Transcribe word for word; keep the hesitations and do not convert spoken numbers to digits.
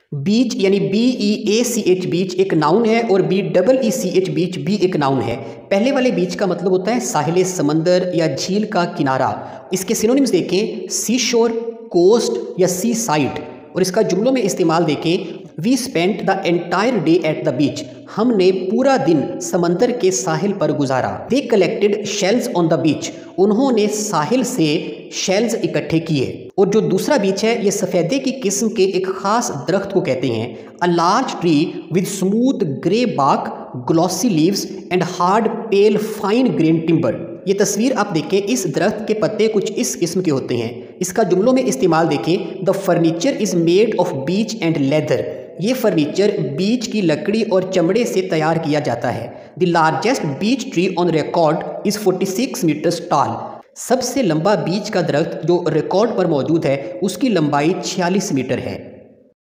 बीच यानी B E ए सी H बीच एक noun है और B double E C H beach भी एक नाउन है। पहले वाले बीच का मतलब होता है साहिल समंदर या झील का किनारा। इसके सिनोनिम्स देखें, सी शोर, कोस्ट या सी साइड। और इसका जुमलों में इस्तेमाल देखें, we spent the entire day at the beach. हमने पूरा दिन समंदर के साहिल पर गुजारा। They collected shells on the beach. उन्होंने साहिल से शेल्स इकट्ठे किए। और जो दूसरा बीच है, ये सफ़ेदे की किस्म के एक खास दरख्त को कहते हैं। A large tree with smooth grey bark, glossy leaves and hard pale fine grain timber. ये तस्वीर आप देखें, इस दरख्त के पत्ते कुछ इस किस्म के होते हैं। इसका जुमलों में इस्तेमाल देखें, the furniture is made of beech and leather. ये फर्नीचर बीच की लकड़ी और चमड़े से तैयार किया जाता है। The largest beech tree on record is forty six metres tall. सबसे लंबा बीच का दरख्त जो रिकॉर्ड पर मौजूद है, उसकी लंबाई छियालीस मीटर है।